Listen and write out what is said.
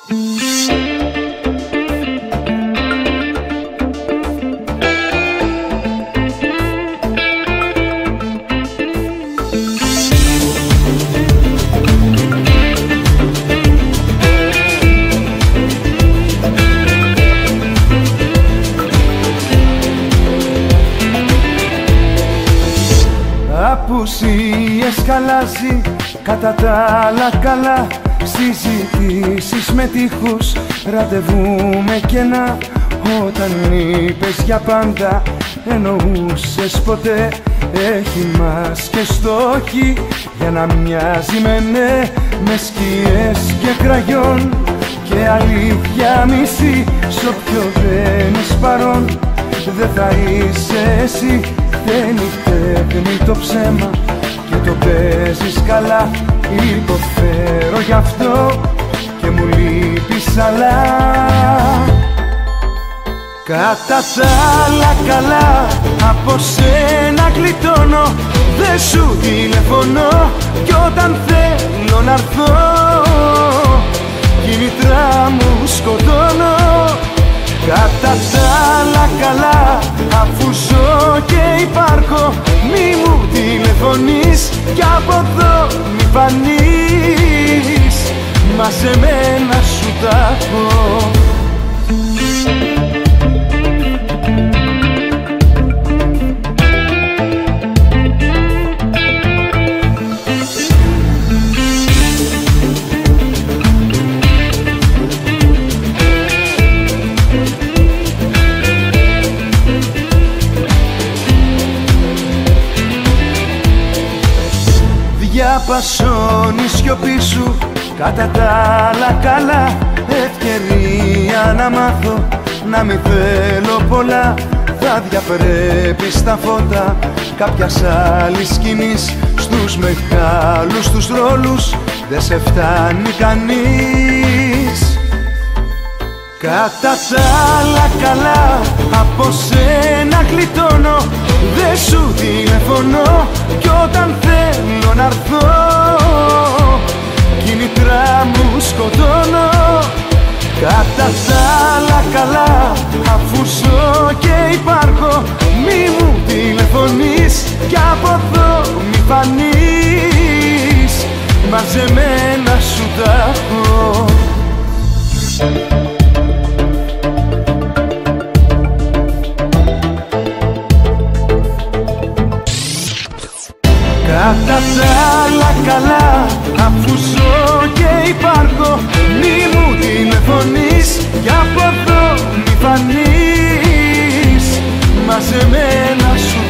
Απουσίες καλάζει, κατά τα άλλα καλά. Συζητήσεις με τείχους, ραντεβού με κενά. Όταν είπες για πάντα, εννοούσες ποτέ. Έχει μας και στόχοι για να μοιάζει με ναι, με σκιές και κραγιόν και αλήθεια μισή. Σ' όποιο δεν είσαι παρόν, δεν θα είσαι εσύ. Θέλει τέχνη το ψέμα και το παίζεις καλά. Υποφέρω γι' αυτό και μου λείπεις αλλά. Κατά τα άλλα καλά, από σένα γλιτώνω. Δεν σου τηλεφωνώ κι όταν θέλω να έρθω, κινητρά μου σκοτώνω. Κατά τα άλλα καλά, αφού ζω και υπάρχω, μη μου τηλεφωνείς κι από εδώ μη φανείς. Μα σε μένα σου τα έχω. Διαπασώνει σιωπή σου, κατά τα άλλα καλά. Ευκαιρία να μάθω, να μην θέλω πολλά. Θα διαπρέπεις τα φώτα κάποιας άλλης σκηνής. Στους μεγάλους τους ρόλους δεν σε φτάνει κανείς. Κατά τα άλλα καλά, από σένα γλιτώνω. Δεν σου τηλεφωνώ κι όταν θέλω να έρθω, κινητρά μου σκοτώνω. Κατά τα άλλα καλά, αφού ζω και υπάρχω, μη μου τηλεφωνείς κι από εδώ μη φανείς. Μαζεμένα σου τα έχω. Κατά τα άλλα καλά, αφού ζω και υπάρχω, μη μου τηλεφωνείς κι από εδώ μη φανείς. Μαζεμένα σου